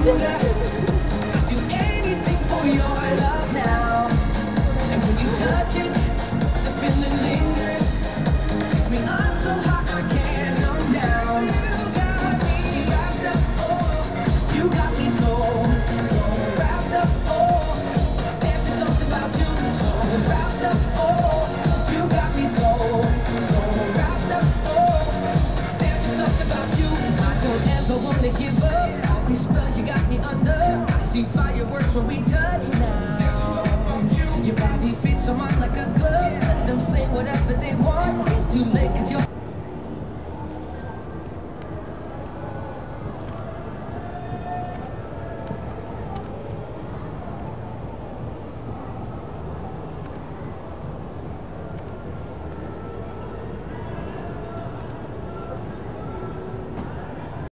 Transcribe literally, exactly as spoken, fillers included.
I'd do anything for your love now. And when you touch it, the feeling lingers. Takes me up so high I can't come down. You got me wrapped up, oh. You got me so, so wrapped up, oh. There's just something about you, so wrapped up, oh. You got me so, so wrapped up, oh. There's just something about you. I don't ever wanna give up. All these spells you got me under. I see fireworks when we touch now. Your body fits someone like a glove. Let them say whatever they want. It's too late 'cause you're